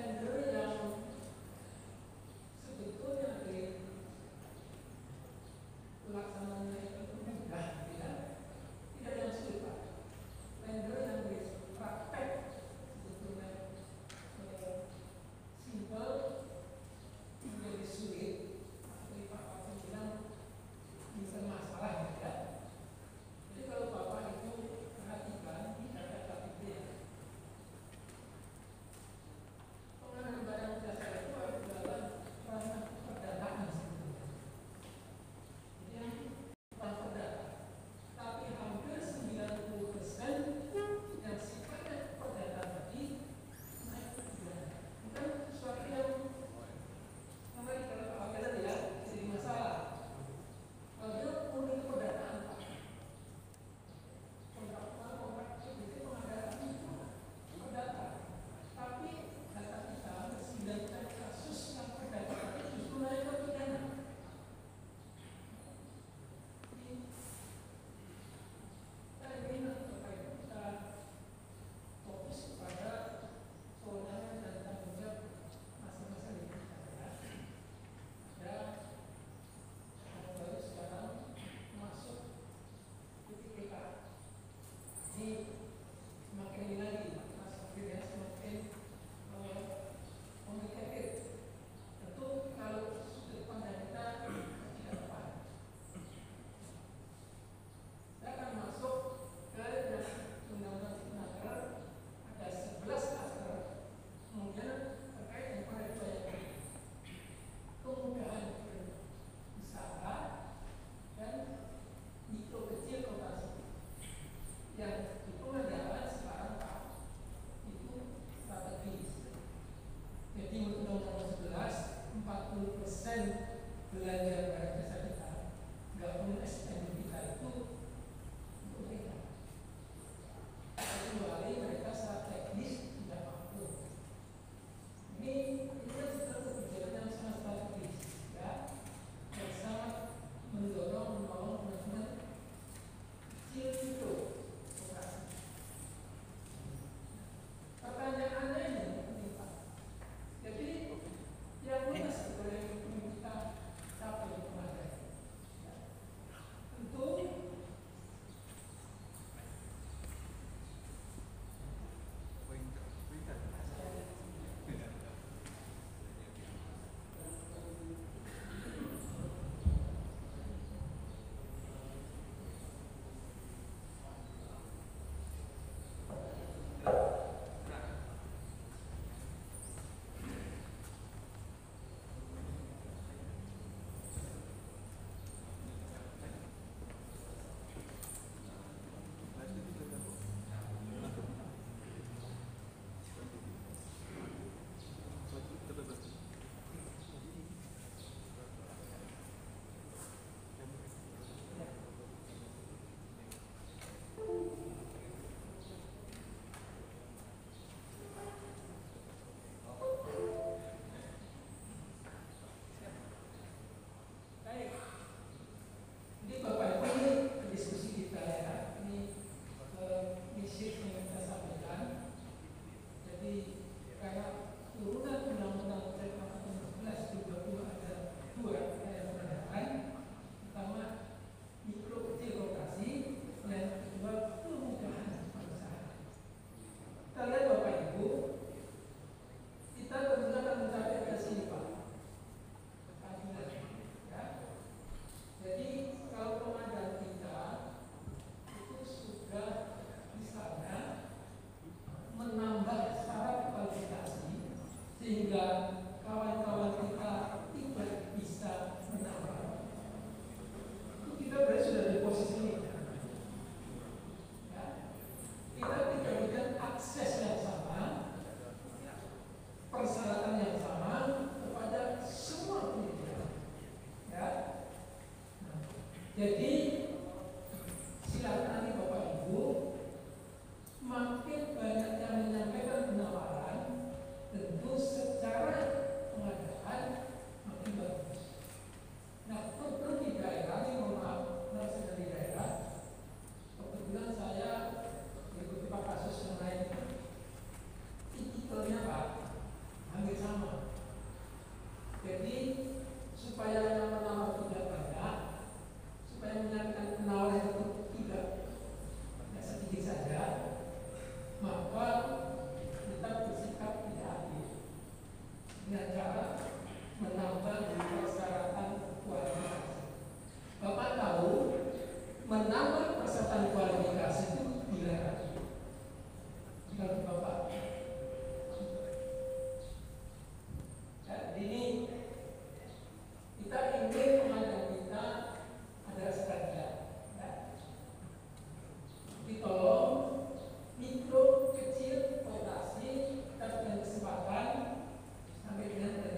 makin banyak yang menyampaikan penawaran, tentu secara pengadaan dengan cara menambah persyaratan kualifikasi. Bapak tahu menambah persyaratan kualifikasi itu dilarang. Kalau Bapak, ini kita ingin pelajar kita adalah sekalian. Ditolong mikro kecil operasi kita punya kesempatan sampai dengan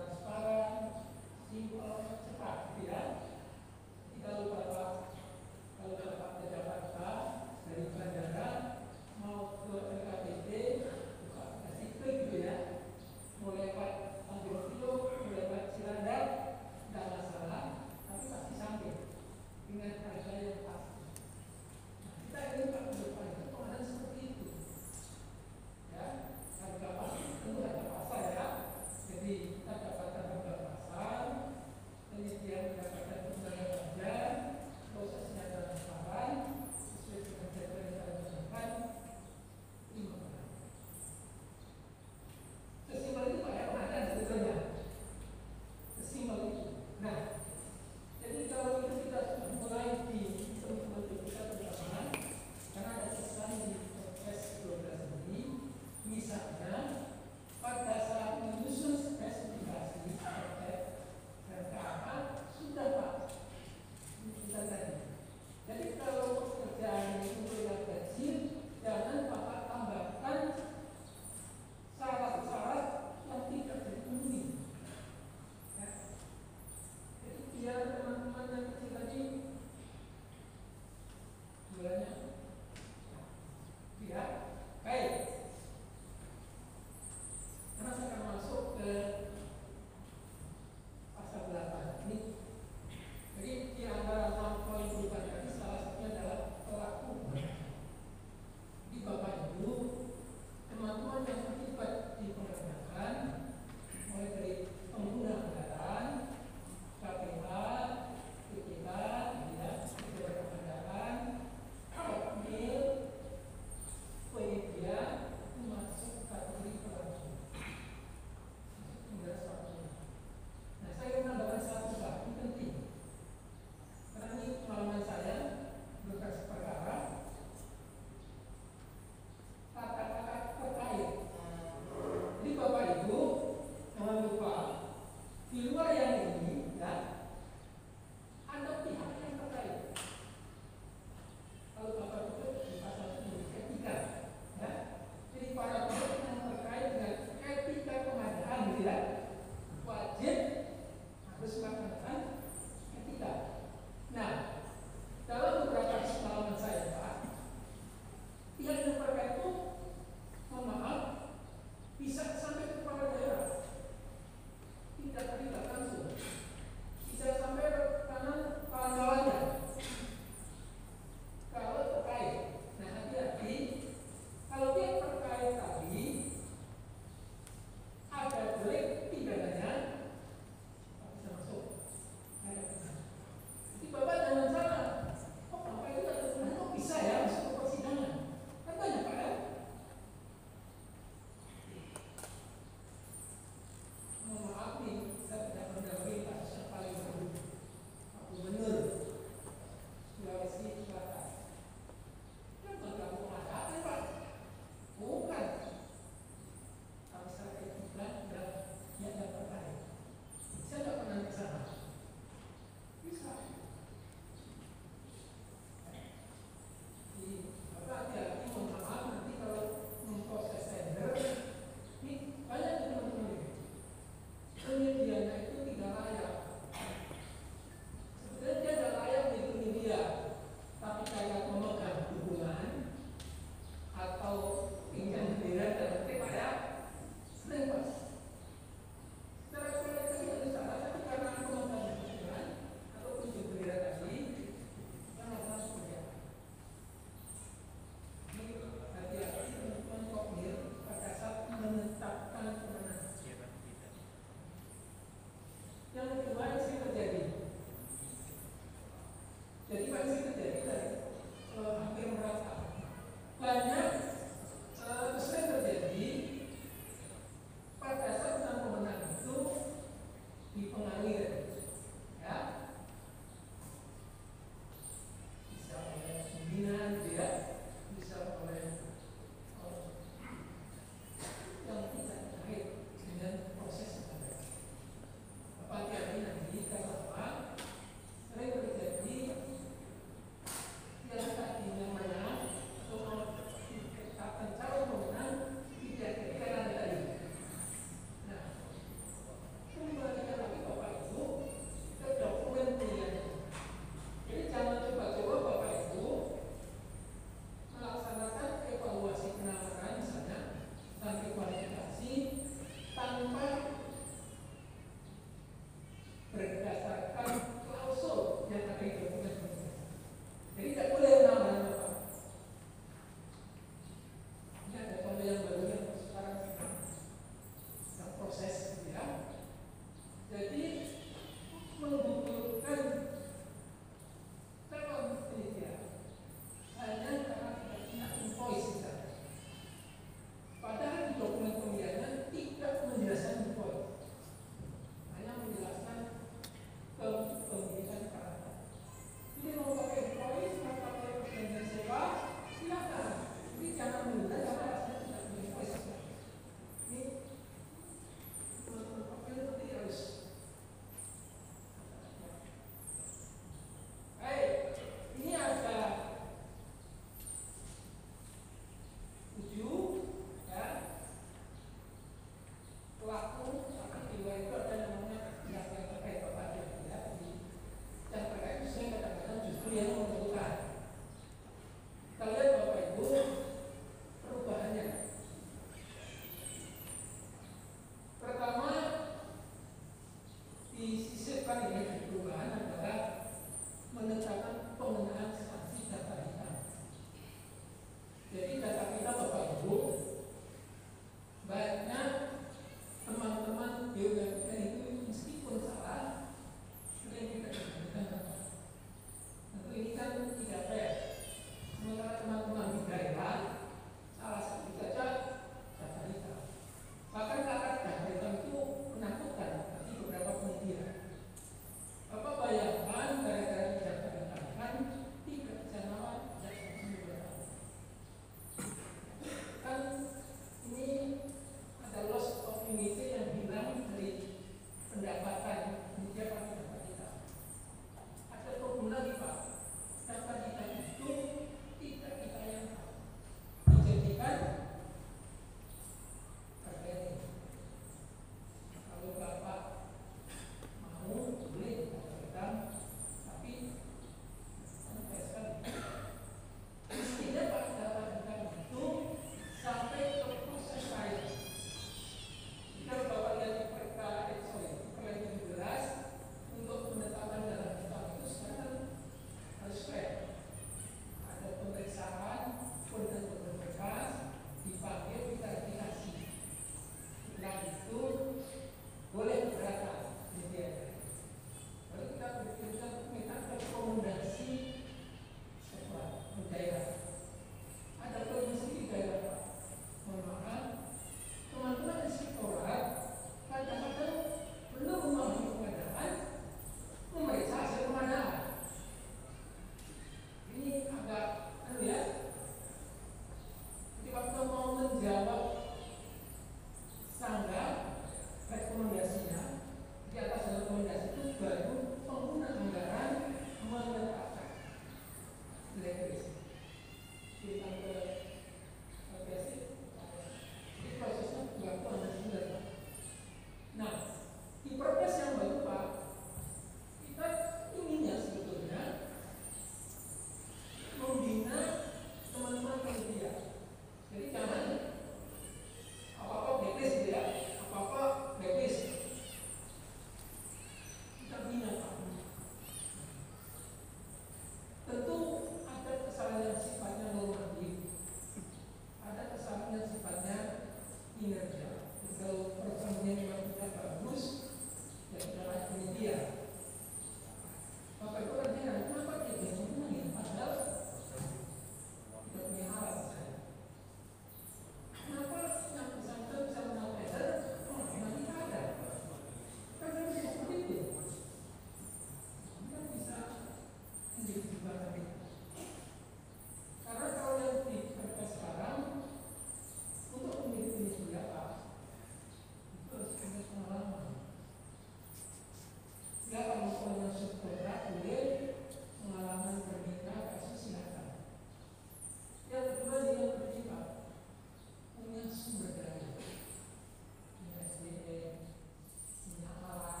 Ya kalau punya saudara boleh pengalaman berbeda kasus silakan. Yang kedua dia bersifat punya sumber daya, punya SDM, punya alat.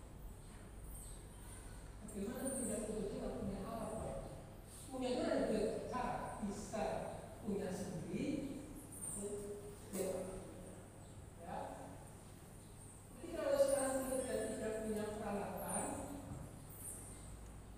Bagaimana tidak kita punya alat, Pak? Punya itu ada dua cara, bisa punya sendiri, ya. Jadi kalau sekarang kita tidak punya peralatan,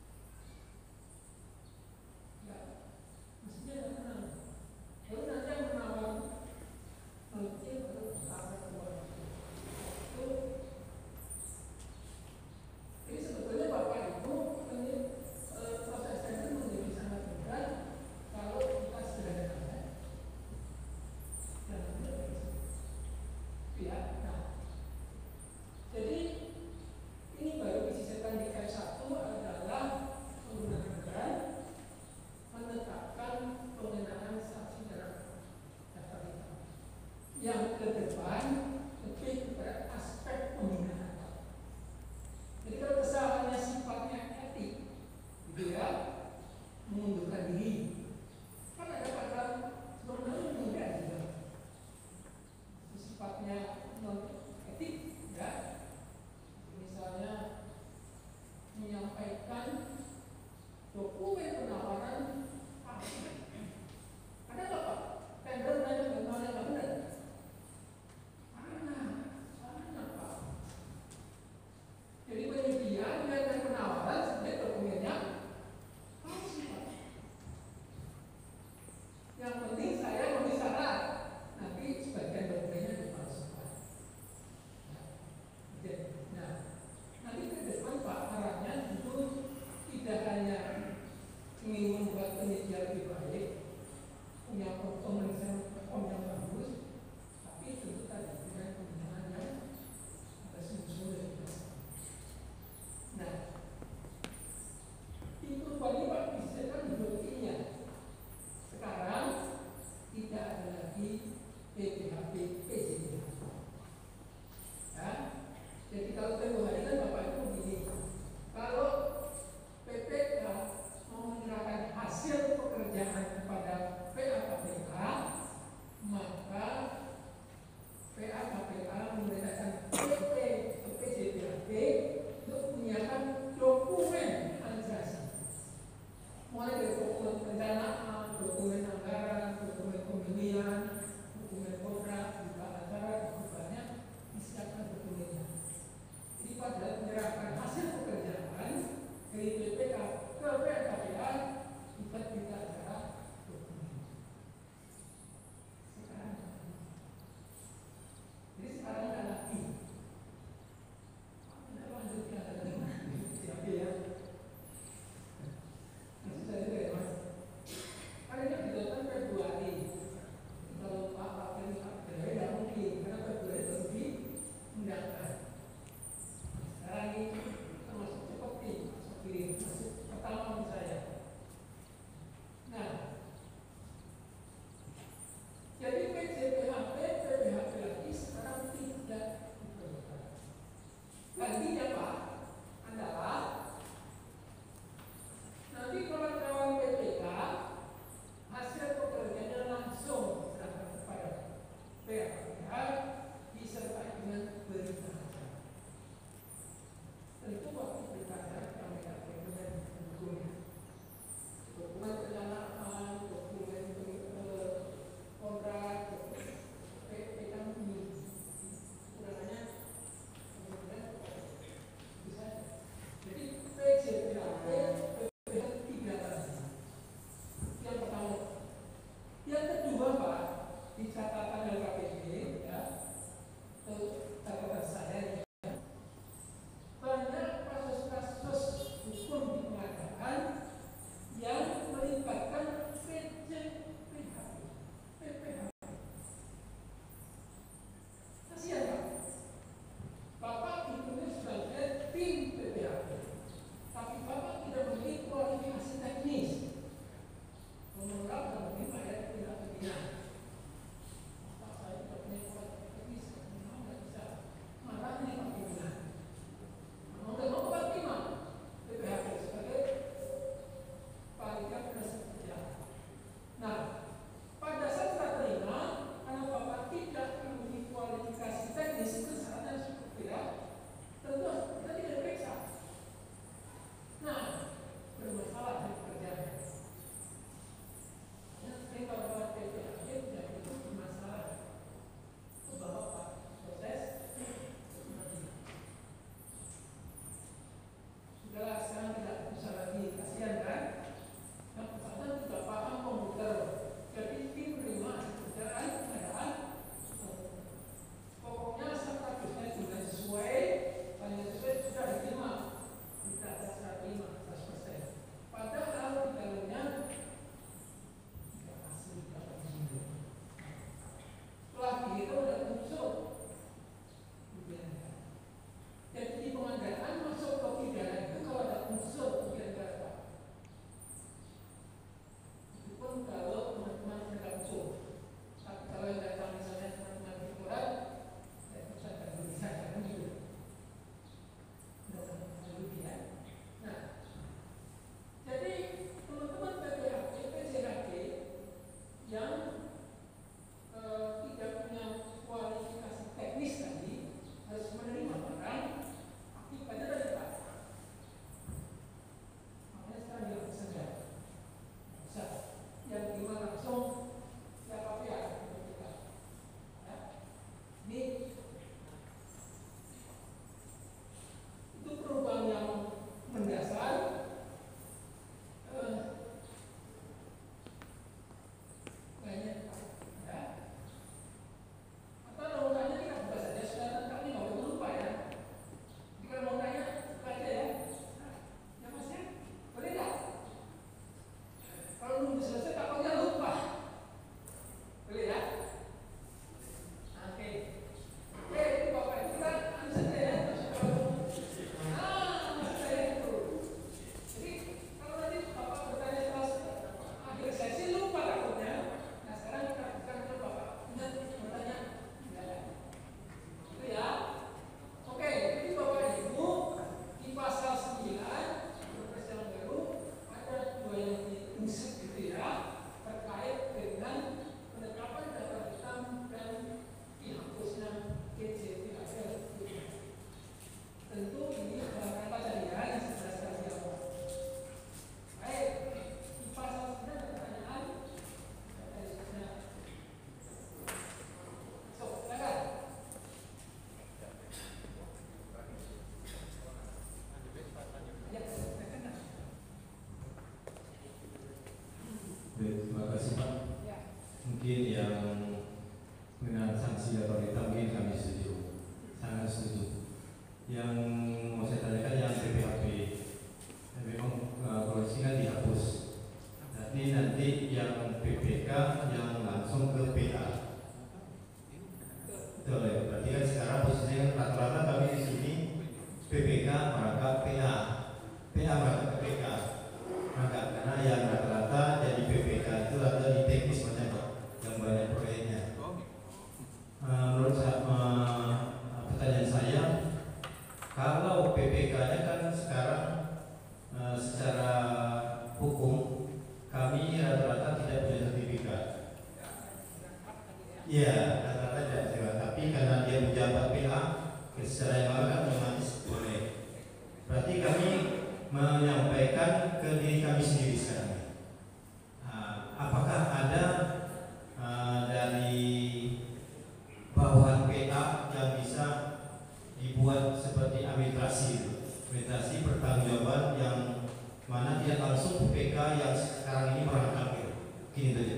menyampaikan ke diri kami sendiri sekarang. Apakah ada dari bawahan PA yang bisa dibuat seperti administrasi pertanggungjawaban yang mana tidak langsung PK yang sekarang ini merangkap gitu. Gini saja.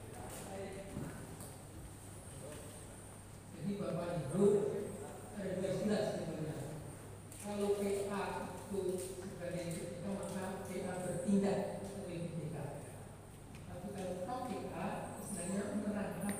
Jadi Bapak Ibu ada dua istilah sebenarnya. Kalau PA itu sebagai ketika maka PA bertindak sebagai PK. Tapi kalau KPK istilahnya merangkap.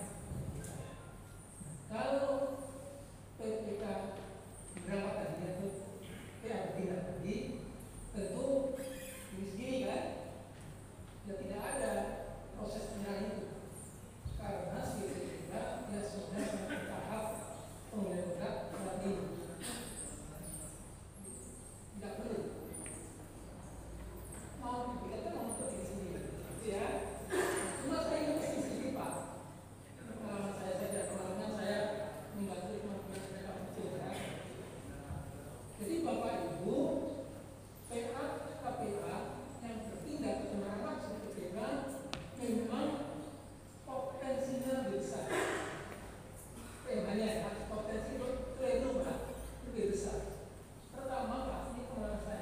Kalau PPK berangkat tadi itu PA bertindak tadi, tentu ini sendiri kan, ya tidak ada proses penyerahan itu karena si PPK dia sudah sampai tahap penggugat saat ini. Tidak perlu mau kita mau untuk diri sendiri, ya. Cuma saya ingin kasih sedikit Pak. Pengalaman saya saja, pengalaman saya membantu teman-teman mereka kecil ya. Jadi Bapak Ibu, PA KPA yang bertindak merawat seperti PPK memang potensinya besar. Temanya potensi keliru Pak, lebih besar. Pertama Pak, ini pengalaman saya.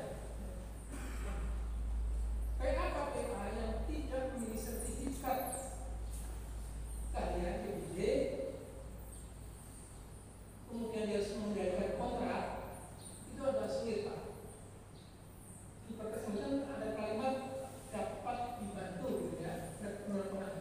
PA KPA yang tidak memiliki sertifikat kalian PBD, kemudian dia harus menggunakan kontrak, itu adalah sulit Pak. Di pertemuan ada kalimat dapat dibantu gitu ya, dan penolongan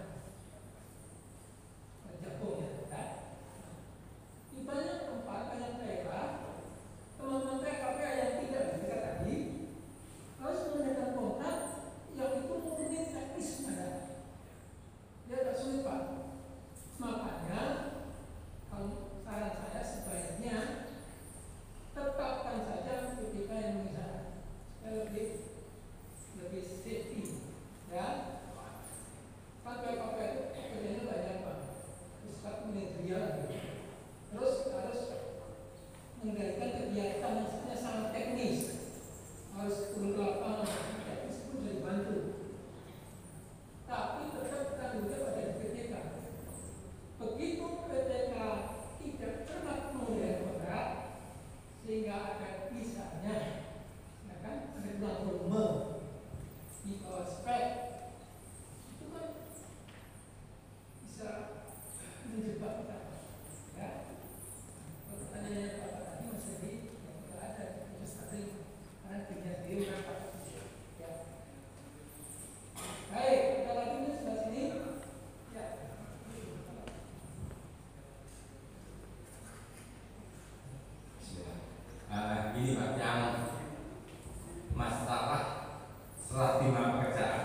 jagung ya. Di banyak tempat, banyak daerah, teman-teman KPA yang tidak berdekat tadi harus menggunakan kontrak yang itu mungkin teknis ada. Dia agak sulit Pak. Makanya kalau saran saya sebaiknya tetapkan saja PPK yang mengisarat lebih safety ya. KPA itu kerjanya banyak Pak, terus manajerial gitu. Terus harus mengendalikan kegiatan yang sebenarnya sangat teknis, harus turun ke lapangan, teknis pun bisa dibantu. Tapi tetap kita juga pada PPK. Begitu PPK tidak pernah mengurangi kontrak, sehingga ada bisanya, ya kan, ada bilang volume di bawah spek, itu kan bisa menjebak kita, ya. Kalau pertanyaannya Bapak tadi Mas Hedi, ya tidak ada investasi karena kerja sendiri berapa, ya. Baik, kita lagi di sebelah sini, ya. Ini Pak, yang masalah serah terima pekerjaan.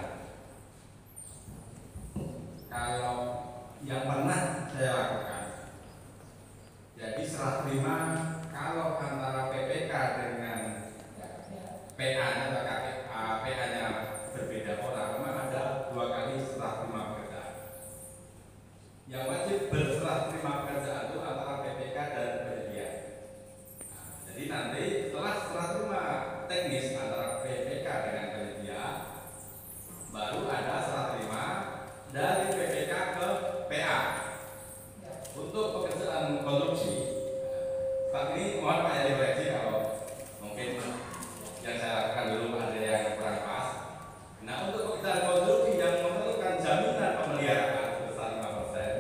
Kalau yang pernah saya lakukan, jadi serah terima kalau antara PPK dengan PA-nya atau PA-nya berbeda orang, memang ada 2 kali serah terima pekerjaan. Yang wajib berserah terima pekerjaan itu antara PPK dan penyedia. Jadi nanti setelah serah terima teknis antara PPK dengan penyedia, baru ada serah terima dari PPK ke PA untuk pekerjaan konstruksi. Saat ini mohon Pak ya dikoreksi kalau mungkin yang saya lakukan dulu ada yang kurang pas. Nah, untuk pekerjaan konstruksi yang memerlukan jaminan pemeliharaan sebesar 5%,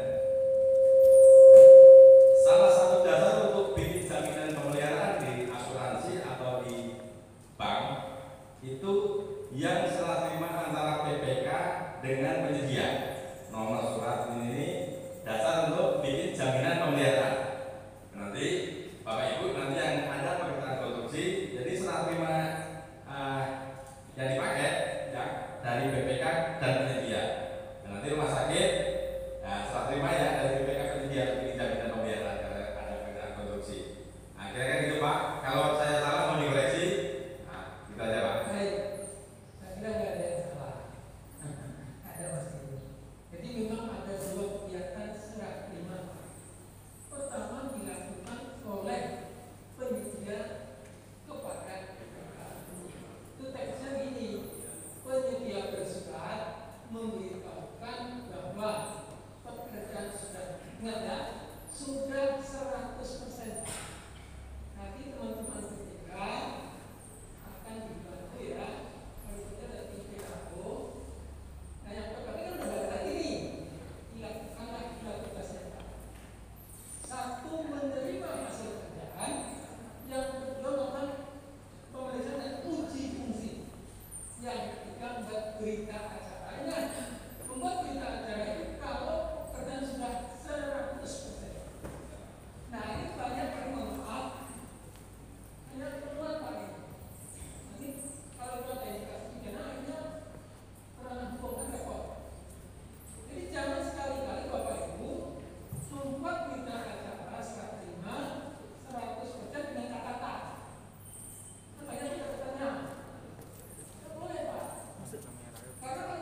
salah satu dasar untuk bikin jaminan pemeliharaan di asuransi atau di bank itu yang serah terima antara PPK dengan penyedia. Nomor surat ini dasar untuk bikin jaminan pemeliharaan. Nanti Bapak Ibu nanti yang ada pekerjaan konstruksi, jadi serah terima yang dipakai ya dari PPK dan penyedia. Dan nanti rumah sakit serah terima ya dari PPK penyedia untuk bikin jaminan pemeliharaan karena ada pekerjaan konstruksi. Nah, kira-kira gitu Pak. Kalau saya salah mau dikoreksi. Nah, gitu aja Pak. Baik, saya kira nggak ada yang salah. Ada Mas Hedi. Jadi memang ada 2 kegiatan serah terima. berita acaranya. Membuat berita acara itu kalau pekerjaan sudah 100%. Nah ini banyak yang bermanfaat, hanya perluan Pak ini. Nanti kalau kita dikasih pidana akhirnya pernah hukum kan repot. Jadi jangan sekali-kali Bapak Ibu membuat berita acara serah terima 100% dengan catatan. Banyak catatannya. Tidak boleh Pak. Karena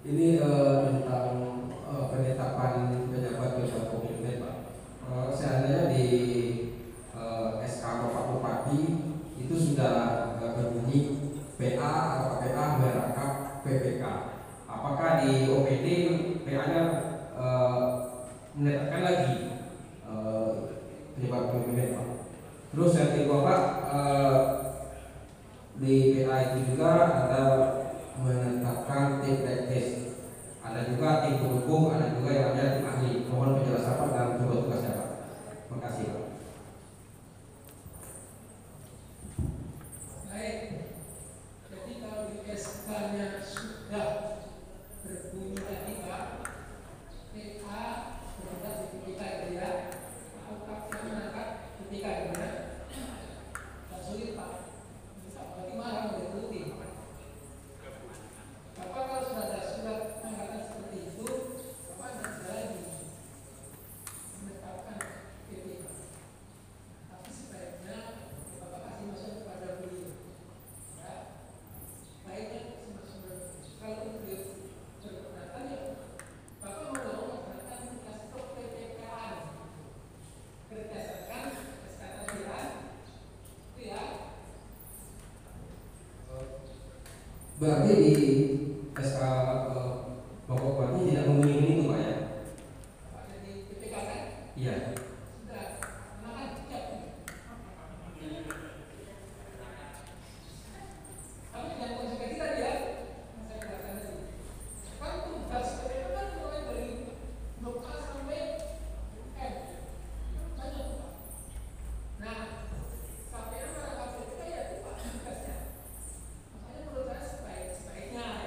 Ini tentang penetapan pejabat komitmen Pak. Seandainya di SK Bapak Bupati itu sudah berbunyi PA atau KPA merangkap PPK. Apakah di OPD PA-nya menetapkan lagi pejabat komitmen Pak? Terus yang kedua Pak, di PA itu juga ada menetapkan tim teknis, ada juga tim pendukung, ada juga yang namanya tim ahli. Mohon penjelasan Pak dalam tugas-tugasnya Pak. Terima kasih Pak. Baik, jadi kalau di SK-nya sudah berbunyi tadi Pak, PA berada di ketika dia atau KPA menangkap ketika gimana? Tak sulit Pak. Bagaimana mau dituruti? Bapak kalau sudah ada surat angkatan seperti itu, Bapak tidak bisa lagi menetapkan PPK. Tapi sebaiknya Bapak kasih masukan kepada beliau. Ya, baiknya kasih masukan. Kalau beliau berkeberatan ya, Bapak mau melaksanakan tugas PPKA berdasarkan kesepakatan itu ya. Berarti di SK Bapak Bupati tidak memilih itu Pak ya? Pak jadi PPK kan? Iya. Sudah, makan siap. Tapi dengan konsekuensi tadi ya, yang saya katakan tadi. Kan tugas PPK kan mulai dari blok A sampai M. Banyak Pak. Nah, KPA merangkap PPK ya itu Pak tugasnya. Makanya menurut saya sebaiknya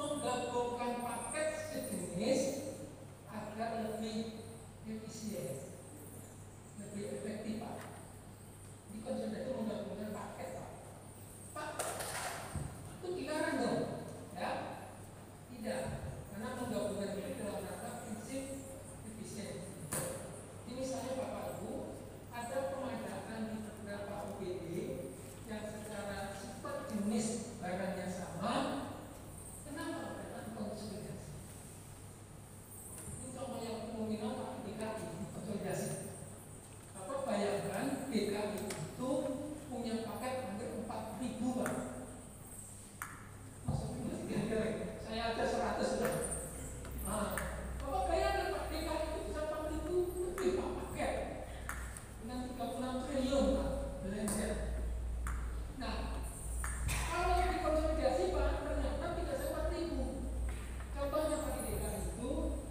menggabungkan paket sejenis agar lebih efisien, lebih efektif, Pak. Di konsumen itu menggabungkan paket, Pak. Pak, itu dilarang dong, ya? Tidak, karena menggabungkan itu dalam rangka prinsip efisien. Ini misalnya Bapak Ibu, ada pengadaan di beberapa UPD yang secara sifat jenis barangnya sama. Kenapa mereka konsolidasi? Ini contoh yang nominal Pak DKI konsolidasi. Bapak bayangkan DKI itu punya paket hampir 4.000 Pak. Maksudnya kira-kira saya ada 100 sudah. Nah, Bapak bayangkan Pak DKI itu bisa 4.000 lebih Pak paket dengan 36 triliun Pak belanja. Nah, kalau dikonsolidasi Pak, ternyata tidak sampai 4.000. Contohnya Pak di DKI itu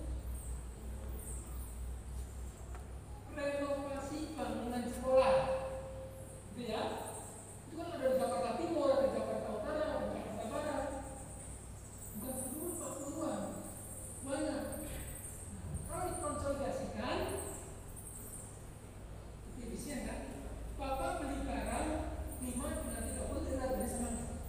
renovasi bangunan sekolah, gitu ya. Itu kan ada di Jakarta Timur, ada di Jakarta Utara, ada di Jakarta Barat. Bukan 10, 40-an, banyak. Nah, kalau dikonsolidasikan, efisien kan? Bapak beli barang 5 dengan 30 tidak beli sama.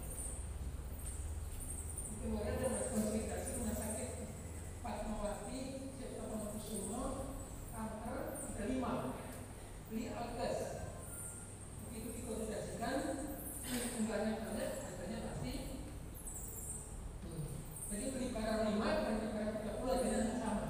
Kemarin ada konsolidasi rumah sakit Fatmawati, Cipta Mangunkusumo, Kanker, ada 5. Beli Alkes. Begitu dikonsolidasikan, jumlahnya banyak, harganya pasti. Jadi beli barang 5 dengan beli barang 30 harganya sama.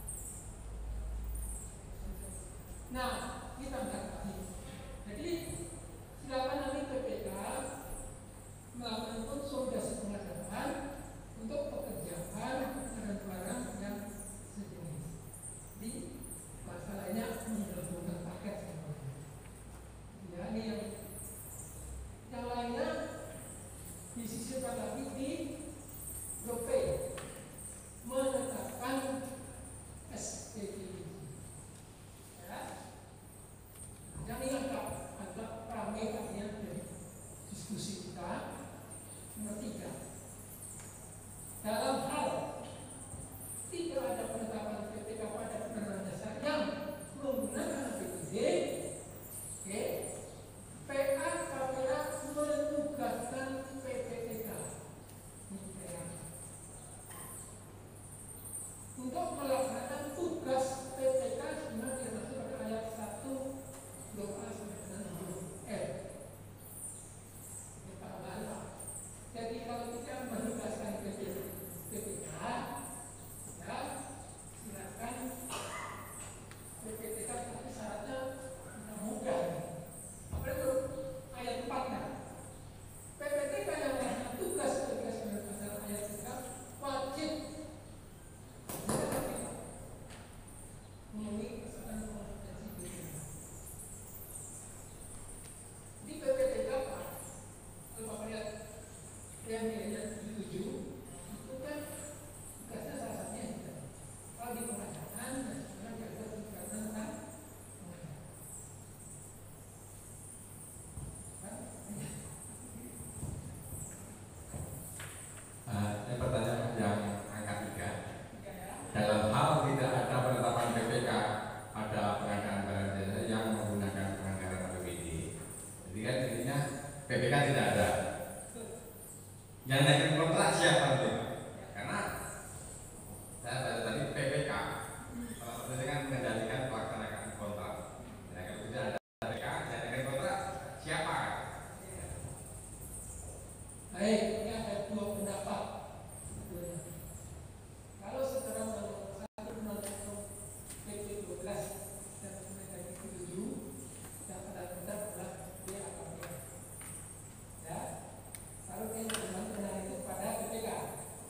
Nah, kita mengatakan. Jadi silakan nanti PPK melakukan konsolidasi pengadaan untuk pekerjaan barang-barang yang sejenis. Jadi masalahnya menggabungkan paket semuanya. Ya, ini yang lainnya disisipkan lagi di GoPay menetapkan SPP. Ya, yang ini agak ramai artinya dari diskusi kita. Nomor 3, dalam hal tidak ada penetapan PPK pada penerapan dasar yang belum menggunakan APBD, PA KPA menugaskan PPTK untuk melaksanakan tugas PPK sebagaimana dimaksud pada ayat 1 doa sampai dengan 6F. Jadi kalau kita menugaskan PPK, ya silakan PPTK, tapi syaratnya tidak mudah. Apa itu ayat 4-nya? PPTK yang melaksanakan tugas pasal ayat 3 wajib memenuhi kesalahan kompetensi BPK. Di PPTK Pak, kalau Bapak lihat yang nilainya 7 itu kan tugasnya salah satunya juga. Kalau di pengadaan dan sekarang diatur tugasnya tentang Ini pertanyaan yang angka 3. Dalam hal tidak ada penetapan PPK pada pengadaan barang jasa yang menggunakan anggaran APBD, jadi kan intinya PPK tidak ada. Yang naikin kontrak siapa nanti? Karena saya baca tadi PPK salah satunya kan mengendalikan pelaksanaan kontrak. Nah, kalau tidak ada PPK, yang naikin kontrak siapa? baik, ini ada 2 pendapat. Kalau secara undang-undang 1 menurut PP 12 dan Mendagri 7 yang benar-benar adalah BAKPM. Ya, kalau yang benar itu pada PPK.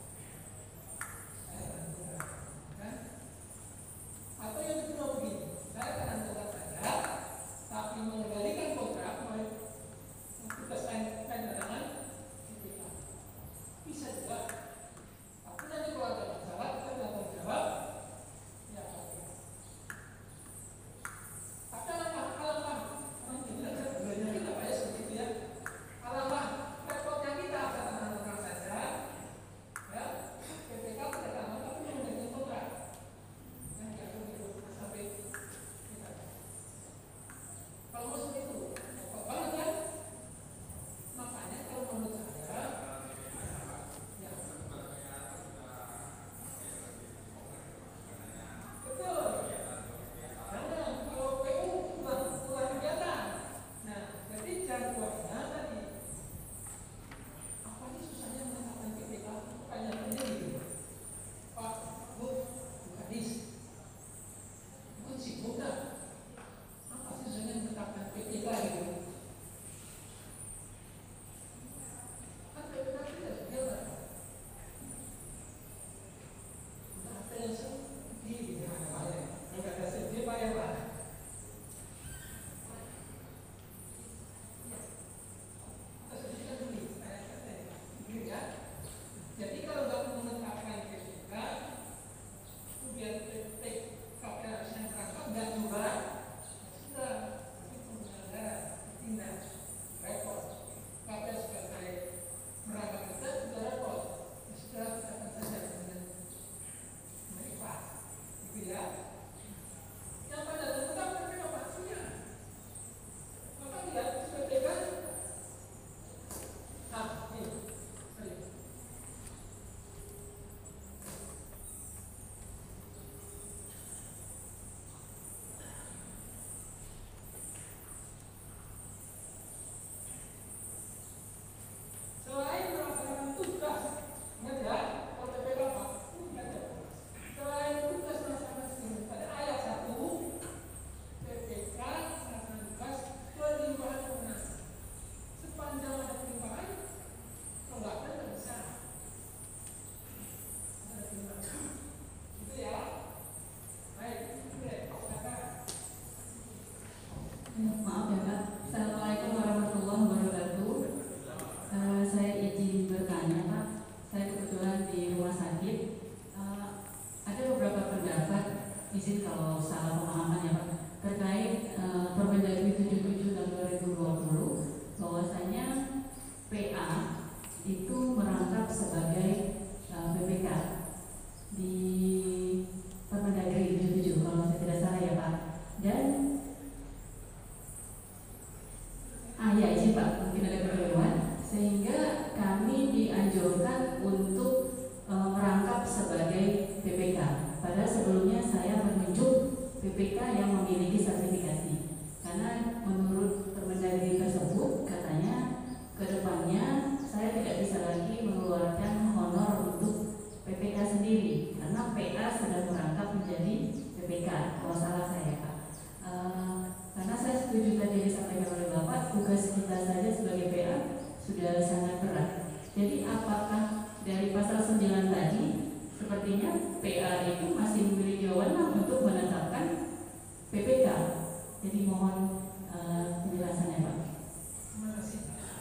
dianjurkan untuk merangkap sebagai PPK. Padahal sebelumnya saya menunjuk PPK yang memiliki sertifikasi. Karena menurut Permendagri tersebut katanya kedepannya saya tidak bisa lagi mengeluarkan honor untuk PPK sendiri karena PA sudah merangkap menjadi PPK. Kalau salah saya Pak. Karena saya setuju tadi disampaikan oleh Bapak, tugas kita saja sebagai PA sudah sangat berat. Jadi apakah dari pasal 9 tadi sepertinya PA itu masih memiliki wewenang untuk menetapkan PPK. Jadi mohon penjelasannya Pak. Terima kasih.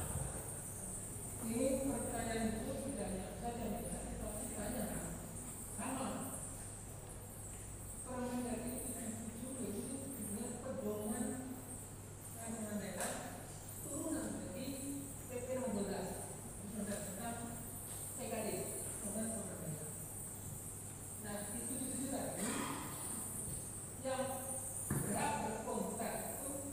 Ini pertanyaan itu tidak hanya saja tapi banyak sama. Permendagri 77 itu dengan pedoman yang mengandaikan turunan dari PP 16 Undang-Undang TKD, Undang Permendagri. Nah, di 77 tadi yang berhak berkomentar itu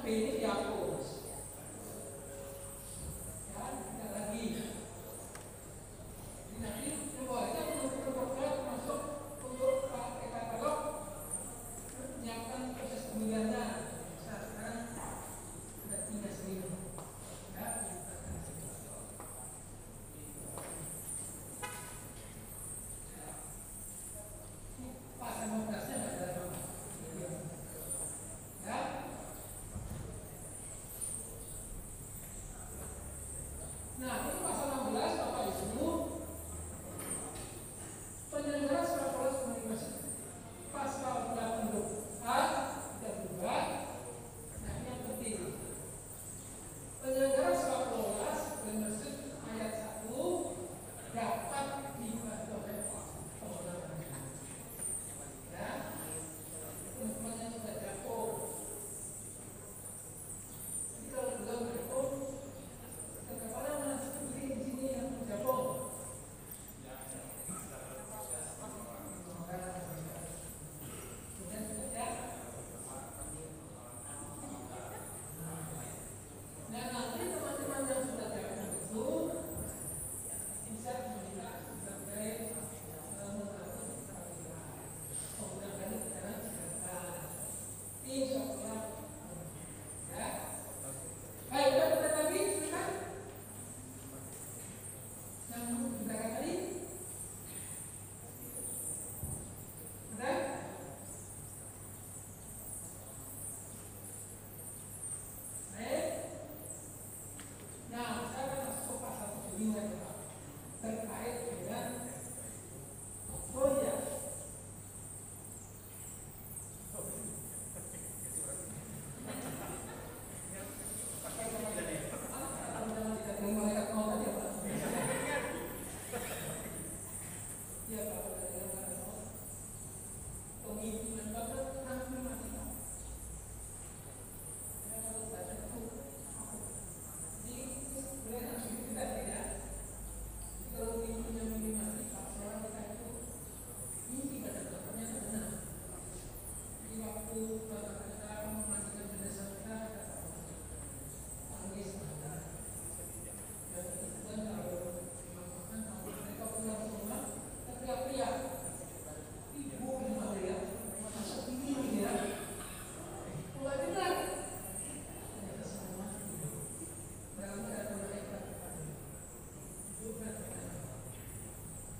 B ini dihapus. Ya, tidak lagi. Jadi nanti coba aja untuk masuk untuk pakai katalog menyiapkan proses pemilihannya. Nah, sekarang ada 3 segini. Ya, pasal 15-nya nggak ada apa. Ya. Nah, ini pasal 16 Bapak Ibu. Penyelenggara sekolah universitas pasal 80A tidak berubah. Nah, ini yang penting. Penyelenggara sekolah universitas ayat 1 dapat dibantu oleh pengelola. Ya, teman-temannya sudah jatuh. Jadi kalau belum jatuh, kepada mana seperti di sini yang menjatuh. Dan nanti teman-teman yang sudah jatuh itu bisa melihat sebagai insya Allah. Ya. Baik, udah kita lagi, silakan. Yang kita tadi. Udah? Baik. Nah, saya akan masuk pasal 75 ya, Pak. Terkait dengan ya.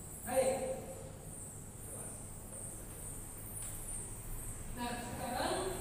Nah, sekarang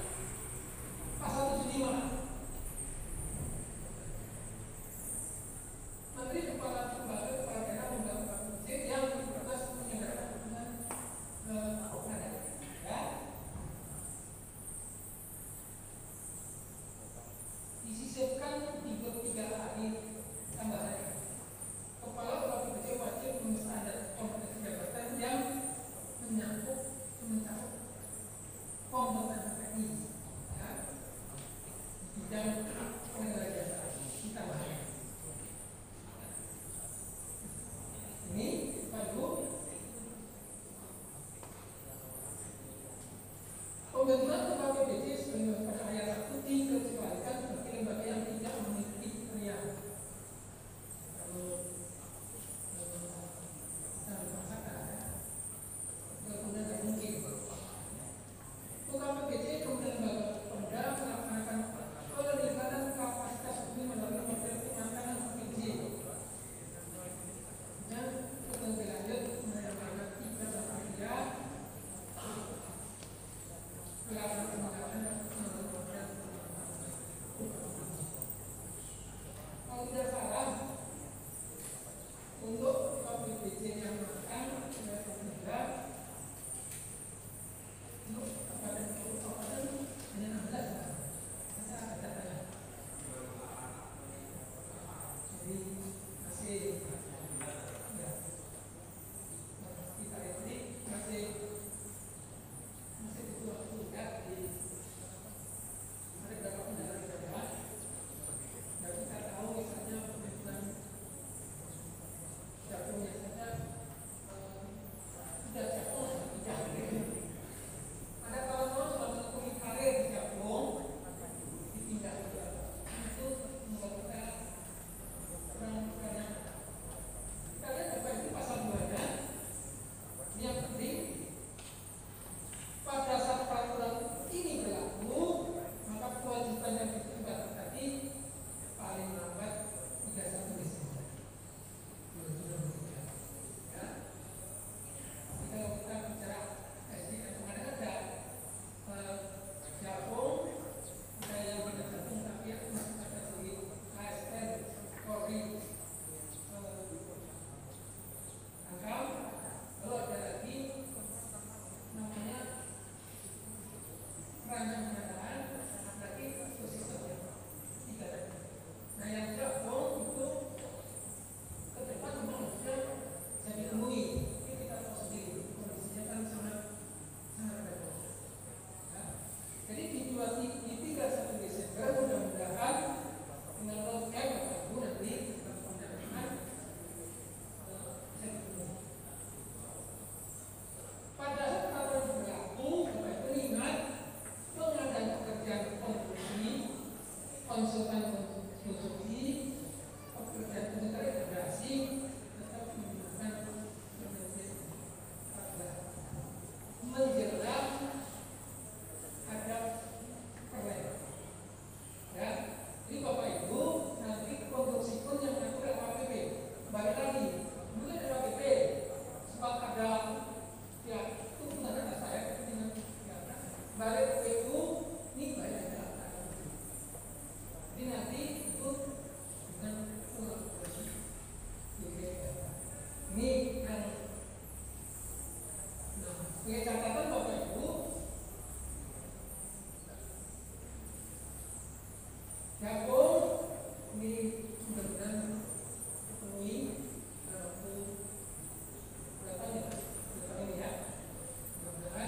ranah pengadaan, berarti ekosistemnya. Tiga tadi. Nah yang gabung itu ke depan memang harusnya bisa ditemui. Ini kita tahu sendiri kondisinya kan sangat berbeda. Ya. Jadi di 31 Desember mudah-mudahan dengan roadmap Bapak Ibu nanti mudah-mudahan bisa ditemui. Pada saat kalau berlaku, Bapak Ibu ingat pengadaan pekerjaan konstruksi, konsultan konstruksi, pekerjaan integrasi tetap menggunakan perjanjian menjelang ada perlek. Ya, jadi Bapak Ibu nanti konstruksi pun yang mengatur LKPP. Balik lagi, mungkin LKPP sebab ada ya itu bukan atas saya tapi dengan ya, balik PU ini banyak data. Jadi nanti itu dengan kolaborasi ini yang nah sebagai catatan Bapak Ibu gabung ini mudah-mudahan penuhi waktu berapa ya? Berapa ini ya? Mudah-mudahan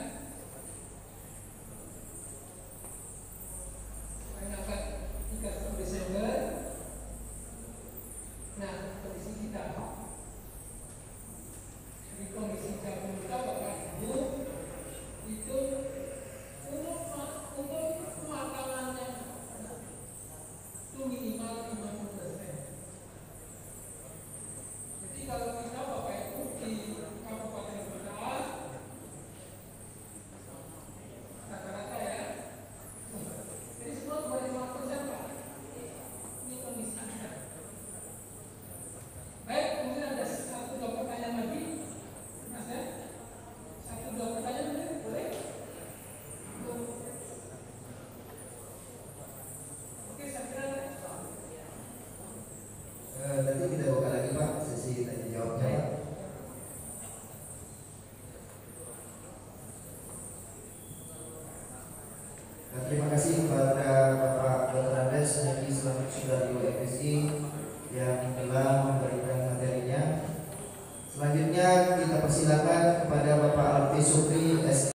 menangkat 31 Desember. Nah, kondisi kita di kondisi gabung kita Bapak Ibu itu untuk pematangannya itu minimal 50%. Jadi kalau kita Bapak Ibu di kabupaten kita rata-rata ya, jadi semua 25% Pak. Ini kondisi kita. Baik, kemudian ada 1-2 pertanyaan lagi, Mas ya. 1-2 pertanyaan boleh? Oke, saya kira nanti kita buka lagi Pak sesi tanya jawabnya Pak. Nah, terima kasih kepada Bapak Dr. Andes Haji Selamat Sudaryo FSI yang telah memberikan materinya. Selanjutnya kita persilakan kepada Bapak Alfi Supri